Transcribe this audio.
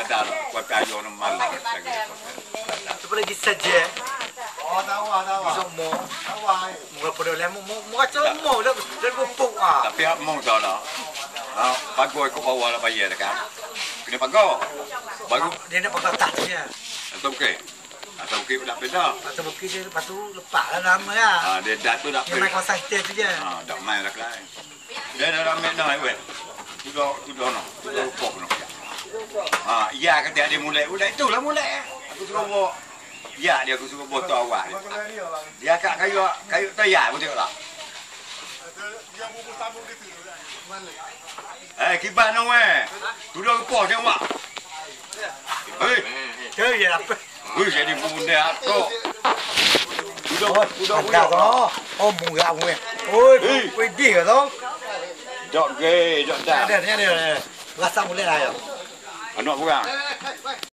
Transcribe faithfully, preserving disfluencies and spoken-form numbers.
Ada kuat kayu orang malam. Apa lagi saja? Oh, tahu ah, tahu. Bisa mo. Tahu ah. Mula pada lemu mo mo kacau mo dah dah bupuk ah. Tapi hak mau tahu lah. Ah, pagoy kau bawa lah bayar kan. Kena pagoy. Baru Dia nak pakai tak dia. atau okey. Atau okey dah beda. Atau bukit dia lepas tu lepas lah nama ya. Ah, dia dah tu dah. Yang main kawasan kita tu je. Ah, dah main dah lain. Dia dah ramai dah weh. Sudah sudah no. Sudah pok no. Ah, iya kata dia mulai. Udah itulah mulai. Aku suruh bawa. Ya, dia aku suruh bawa tu awal. Dia kat kayu kayu tayar betul tak? Dia bubur sambung gitu. Eh, kibat no weh. Sudah pok dia mak. Hei. Ke ya apa? Hei, jadi bunda aku. Sudah sudah Ada tu. Oh, munggah munggah. Oi, oi dia tu. Dok ge, dok dah. Ada ni ada. Rasa mulai dah ya. Anak kurang.